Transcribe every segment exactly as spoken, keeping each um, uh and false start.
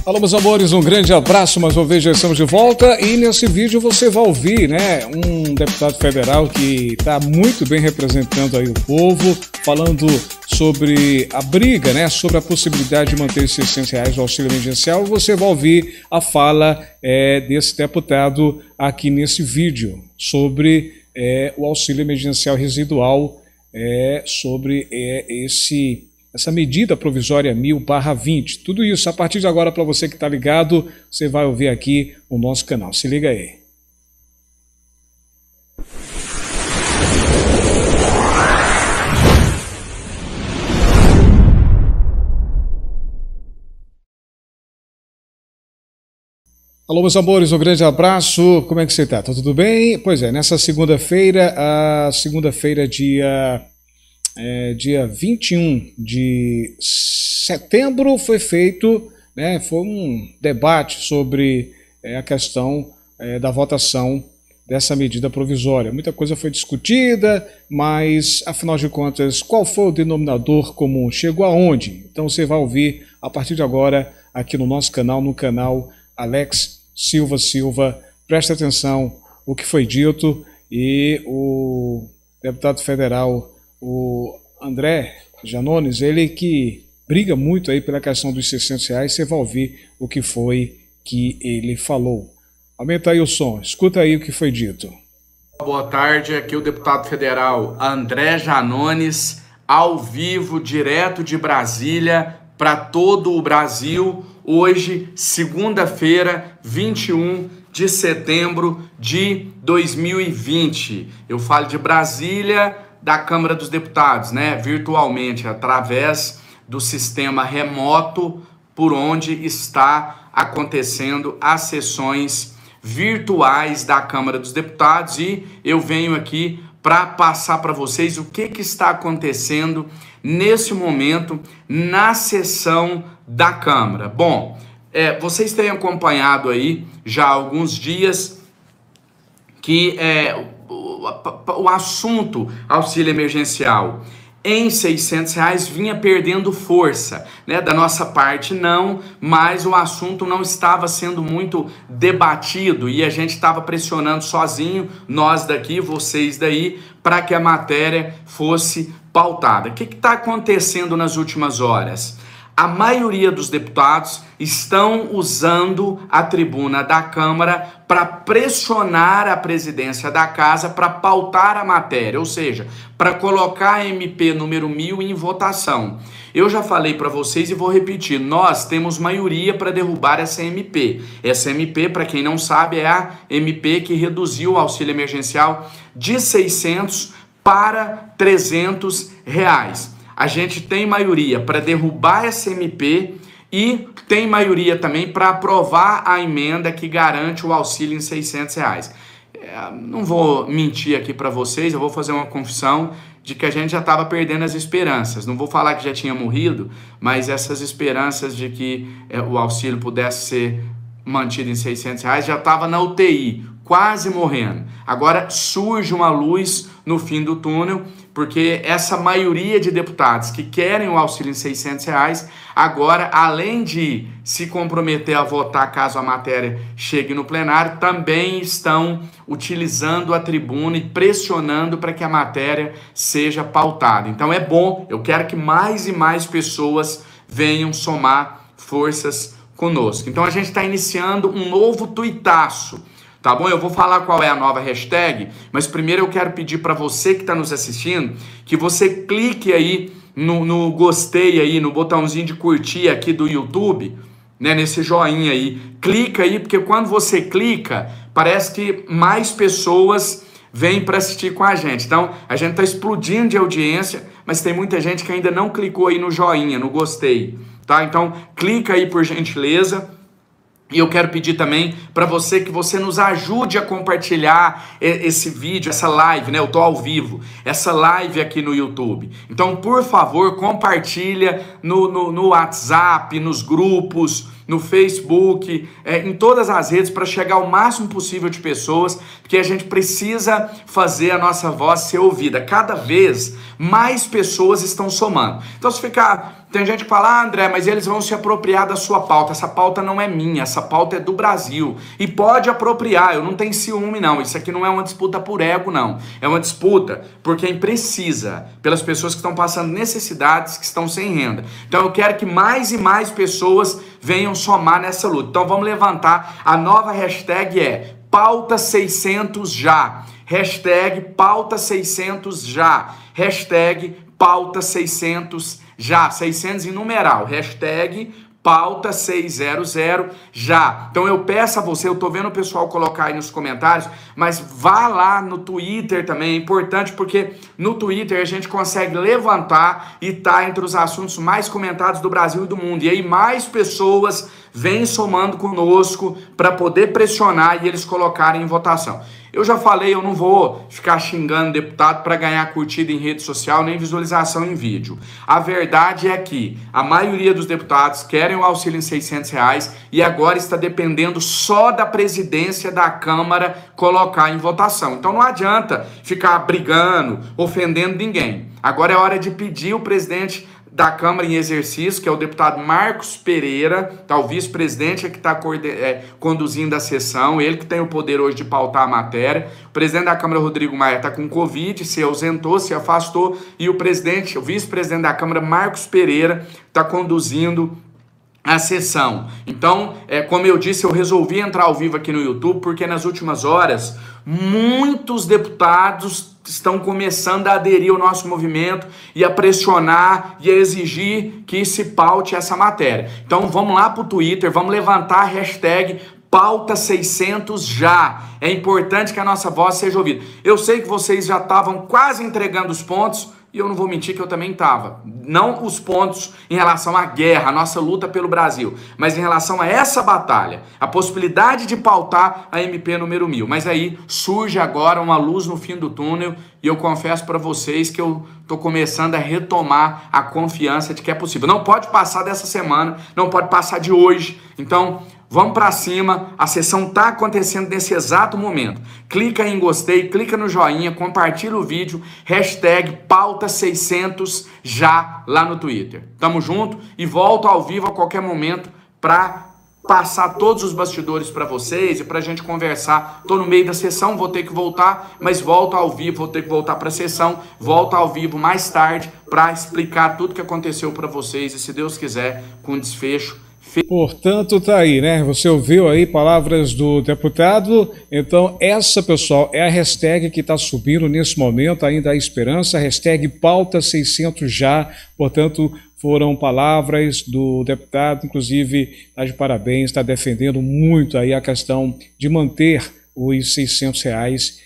Alô, meus amores, um grande abraço, mais uma vez já estamos de volta e nesse vídeo você vai ouvir, né, um deputado federal que está muito bem representando aí o povo, falando sobre a briga, né, sobre a possibilidade de manter os seiscentos reais do auxílio emergencial. Você vai ouvir a fala é, desse deputado aqui nesse vídeo sobre é, o auxílio emergencial residual, é, sobre é, esse... essa medida provisória mil barra vinte. Tudo isso, a partir de agora, para você que está ligado, você vai ouvir aqui no nosso canal. Se liga aí. Alô, meus amores, um grande abraço. Como é que você está? Tá tudo bem? Pois é, nessa segunda-feira, a segunda-feira, dia... É, dia vinte e um de setembro foi feito, né, foi um debate sobre é, a questão é, da votação dessa medida provisória. Muita coisa foi discutida, mas, afinal de contas, qual foi o denominador comum? Chegou aonde? Então você vai ouvir a partir de agora aqui no nosso canal, no canal Alex Silva Silva. Preste atenção o que foi dito e o deputado federal, o André Janones, ele que briga muito aí pela questão dos seiscentos reais, você vai ouvir o que foi que ele falou. Aumenta aí o som, escuta aí o que foi dito. Boa tarde, aqui o deputado federal André Janones, ao vivo, direto de Brasília, para todo o Brasil, hoje, segunda-feira, vinte e um de setembro de dois mil e vinte. Eu falo de Brasília, da Câmara dos Deputados, né, virtualmente, através do sistema remoto por onde está acontecendo as sessões virtuais da Câmara dos Deputados, e eu venho aqui para passar para vocês o que, que está acontecendo nesse momento na sessão da Câmara. Bom, é, vocês têm acompanhado aí já há alguns dias que é, o assunto auxílio emergencial em seiscentos reais vinha perdendo força, né? Da nossa parte não, mas o assunto não estava sendo muito debatido e a gente estava pressionando sozinho, nós daqui, vocês daí, para que a matéria fosse pautada. O que está acontecendo nas últimas horas? A maioria dos deputados estão usando a tribuna da Câmara para pressionar a presidência da Casa para pautar a matéria, ou seja, para colocar a M P número mil em votação. Eu já falei para vocês e vou repetir, nós temos maioria para derrubar essa M P. Essa M P, para quem não sabe, é a M P que reduziu o auxílio emergencial de seiscentos para trezentos reais. A gente tem maioria para derrubar essa M P e tem maioria também para aprovar a emenda que garante o auxílio em seiscentos reais. É, não vou mentir aqui para vocês, eu vou fazer uma confissão de que a gente já estava perdendo as esperanças. Não vou falar que já tinha morrido, mas essas esperanças de que é, o auxílio pudesse ser mantido em seiscentos reais já estava na U T I, quase morrendo. Agora surge uma luz no fim do túnel, porque essa maioria de deputados que querem o auxílio em seiscentos reais, agora, além de se comprometer a votar caso a matéria chegue no plenário, também estão utilizando a tribuna e pressionando para que a matéria seja pautada. Então é bom, eu quero que mais e mais pessoas venham somar forças conosco. Então a gente está iniciando um novo tuitaço. Tá bom? Eu vou falar qual é a nova hashtag, mas primeiro eu quero pedir para você que está nos assistindo que você clique aí no, no gostei aí, no botãozinho de curtir aqui do YouTube, né, nesse joinha aí. Clica aí, porque quando você clica, parece que mais pessoas vêm para assistir com a gente. Então, a gente está explodindo de audiência, mas tem muita gente que ainda não clicou aí no joinha, no gostei, tá? Então, clica aí por gentileza. E eu quero pedir também para você que você nos ajude a compartilhar esse vídeo, essa live, né? Eu tô ao vivo, essa live aqui no YouTube. Então, por favor, compartilha no, no, no WhatsApp, nos grupos, no Facebook, é, em todas as redes, para chegar ao máximo possível de pessoas, porque a gente precisa fazer a nossa voz ser ouvida. Cada vez mais pessoas estão somando. Então, se ficar... Tem gente que fala, ah, André, mas eles vão se apropriar da sua pauta. Essa pauta não é minha, essa pauta é do Brasil. E pode apropriar, eu não tenho ciúme, não. Isso aqui não é uma disputa por ego, não. É uma disputa por quem precisa, pelas pessoas que estão passando necessidades, que estão sem renda. Então eu quero que mais e mais pessoas venham somar nessa luta. Então vamos levantar, a nova hashtag é pauta seiscentos já. Hashtag pauta seiscentos já. Hashtag pauta seiscentos já. seiscentos em numeral. Hashtag pauta seiscentos já. Então eu peço a você, eu tô vendo o pessoal colocar aí nos comentários, mas vá lá no Twitter também, é importante porque no Twitter a gente consegue levantar e tá entre os assuntos mais comentados do Brasil e do mundo. E aí mais pessoas vêm somando conosco para poder pressionar e eles colocarem em votação. Eu já falei, eu não vou ficar xingando deputado para ganhar curtida em rede social nem visualização em vídeo. A verdade é que a maioria dos deputados querem o auxílio em seiscentos reais e agora está dependendo só da presidência da Câmara colocar em votação. Então não adianta ficar brigando, ofendendo ninguém. Agora é hora de pedir o presidente da Câmara em exercício, que é o deputado Marcos Pereira, tá, o vice-presidente é que está é, conduzindo a sessão, ele que tem o poder hoje de pautar a matéria. O presidente da Câmara, Rodrigo Maia, está com Covid, se ausentou, se afastou, e o presidente, o vice-presidente da Câmara, Marcos Pereira, está conduzindo a sessão. Então, é, como eu disse, eu resolvi entrar ao vivo aqui no YouTube, porque nas últimas horas, muitos deputados estão começando a aderir ao nosso movimento e a pressionar e a exigir que se paute essa matéria. Então vamos lá para o Twitter, vamos levantar a hashtag pauta seiscentos já. É importante que a nossa voz seja ouvida. Eu sei que vocês já estavam quase entregando os pontos, e eu não vou mentir que eu também estava. Não os pontos em relação à guerra, a nossa luta pelo Brasil, mas em relação a essa batalha, a possibilidade de pautar a M P número mil. Mas aí surge agora uma luz no fim do túnel e eu confesso para vocês que eu estou começando a retomar a confiança de que é possível. Não pode passar dessa semana, não pode passar de hoje. Então, vamos para cima, a sessão está acontecendo nesse exato momento. Clica em gostei, clica no joinha, compartilha o vídeo, hashtag pauta seiscentos já lá no Twitter. Tamo junto e volto ao vivo a qualquer momento para passar todos os bastidores para vocês e para a gente conversar. Tô no meio da sessão, vou ter que voltar, mas volto ao vivo, vou ter que voltar para a sessão, volto ao vivo mais tarde para explicar tudo que aconteceu para vocês e, se Deus quiser, com desfecho. Portanto, tá aí, né? Você ouviu aí palavras do deputado. Então, essa, pessoal, é a hashtag que está subindo nesse momento, ainda há esperança, hashtag pauta seiscentos já. Portanto, foram palavras do deputado, inclusive, está de parabéns, está defendendo muito aí a questão de manter os seiscentos reais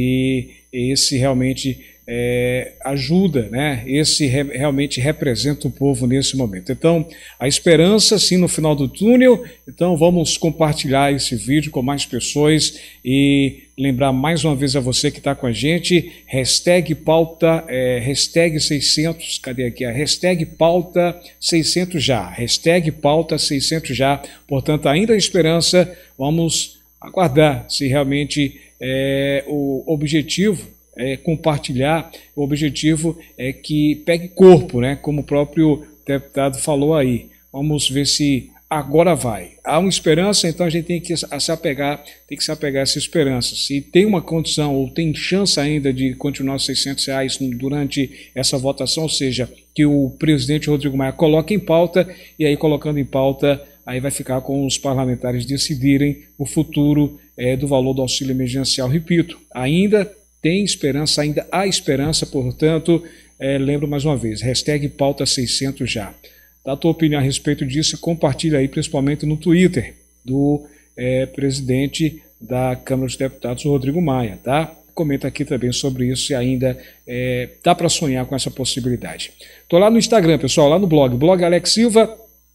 e esse realmente é, ajuda, né? Esse re, realmente representa o povo nesse momento. Então, a esperança sim no final do túnel. Então, vamos compartilhar esse vídeo com mais pessoas e lembrar mais uma vez a você que está com a gente, hashtag pauta, é, hashtag seiscentos, cadê aqui? A hashtag pauta seiscentos já, hashtag pauta seiscentos já. Portanto, ainda há esperança, vamos aguardar se realmente é, o objetivo é compartilhar, o objetivo é que pegue corpo, né? Como o próprio deputado falou aí. Vamos ver se agora vai. Há uma esperança, então a gente tem que se apegar, tem que se apegar a essa esperança. Se tem uma condição ou tem chance ainda de continuar os seiscentos reais durante essa votação, ou seja, que o presidente Rodrigo Maia coloque em pauta, e aí colocando em pauta, aí vai ficar com os parlamentares decidirem o futuro é, do valor do auxílio emergencial. Repito, ainda tem esperança, ainda há esperança, portanto, é, lembro mais uma vez, hashtag pauta seiscentos já. Dá a tua opinião a respeito disso e compartilha aí, principalmente no Twitter do é, presidente da Câmara dos Deputados, Rodrigo Maia, tá? Comenta aqui também sobre isso se ainda é, dá para sonhar com essa possibilidade. Estou lá no Instagram, pessoal, lá no blog, blog Alex Silva,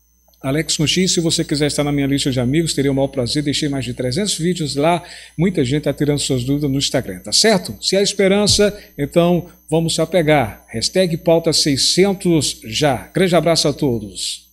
Alex com X. Se você quiser estar na minha lista de amigos, teria o maior prazer. Deixei mais de trezentos vídeos lá. Muita gente está tirando suas dúvidas no Instagram, tá certo? Se há esperança, então vamos se apegar. Hashtag pauta seiscentos já. Grande abraço a todos.